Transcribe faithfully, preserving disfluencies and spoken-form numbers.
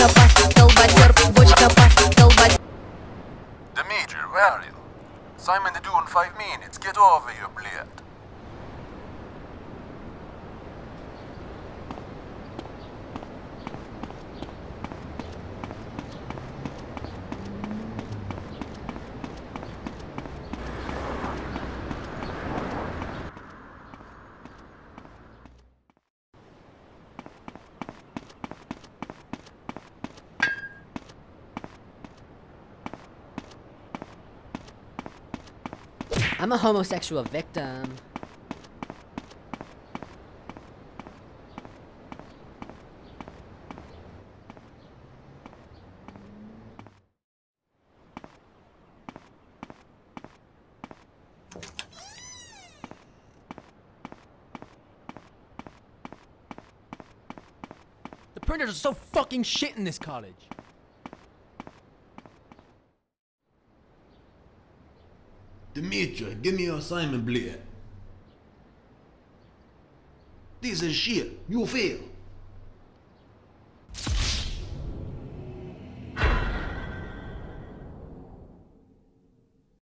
бочка пас, долбатер, бочка пас, долбатер. Dimitri, where are you? Simon to do in five minutes. Get over here, blade. I'm a homosexual victim. The printers are so fucking shit in this college. Dimitri, give me your assignment, blade. This is shit. You fail.